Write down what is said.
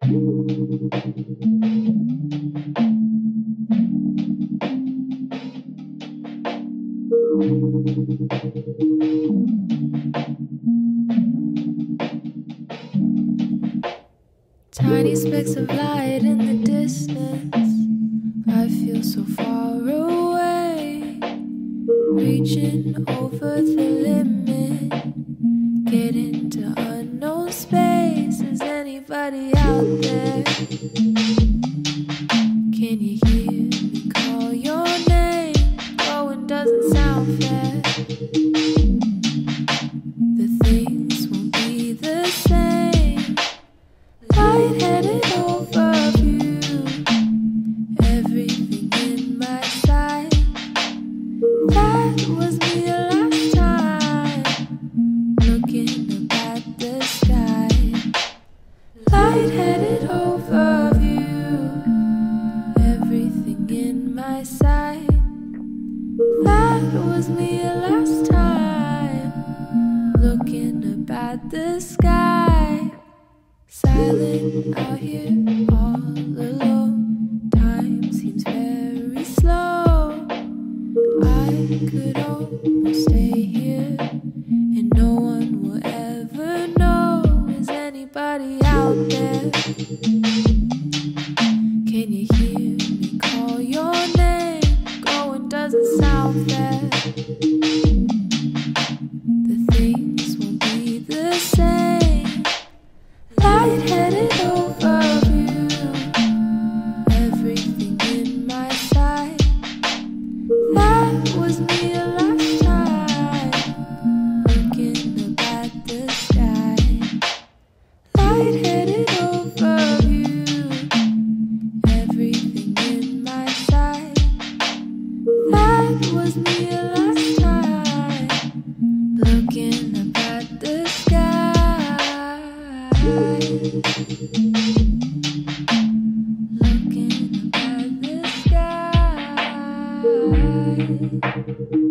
Tiny specks of light in the distance. I feel so far away, reaching over the limit, getting to unknown space. Is anybody out there? Can you hear me call your name? Going doesn't sound fair. The things won't be the same. Light-headed overview, everything in my sight. That was me last time, looking up at the sky. Light-headed overview, everything in my sight. That was me last time, looking up at the sky. Silent out here, all alone. Time seems very slow. I could almost stay here, and no one will ever know. Is anybody out there? Can you hear me call your name? Going doesn't sound fair. The things won't be the same. Light-headed overview, everything in my sight. That was me last time, looking up at the sky. Light-headed overview, everything in my sight. That was me last time, looking up at the sky. Looking up at the sky.